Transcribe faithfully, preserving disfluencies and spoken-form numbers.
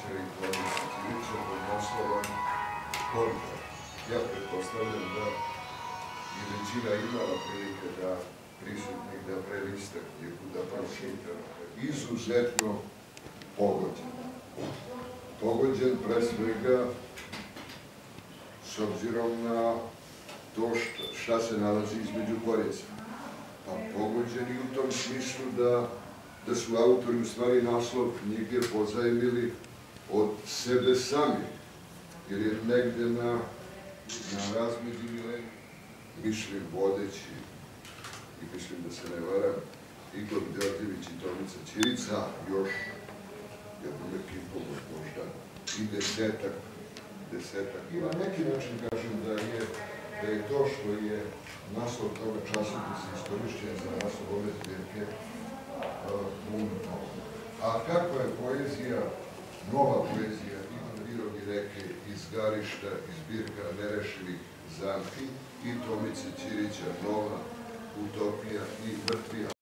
Ćirića i Tomice Ćirića pod naslovom Kontra. Ja pretpostavljam da i većina imala prilike da prisutnih da preliste knjigu, da pročita. Izuzetno pogođen. Pogođen pre svega s obzirom na to šta se nalazi između korica. Pa pogođen i u tom smislu da da su autori u stvari naslov knjige pozajmili od sebe sami, jer je negde na, na razmeđu milenija, mislim vodeći, i mislim da se ne varam, Igor Đorđević i Tomica Ćirica, još jednom ekipom od možda i desetak, desetak. I na neki način kažem da je, da je to što je naslov toga časopisa iskorišćen za naslov ove zbirke, a kakva je poezija, nova poezija Ivan Virog i reke iz Garišta, iz zbirka nerešivih zamki i Tomice Ćirića, nova utopija i mrtvi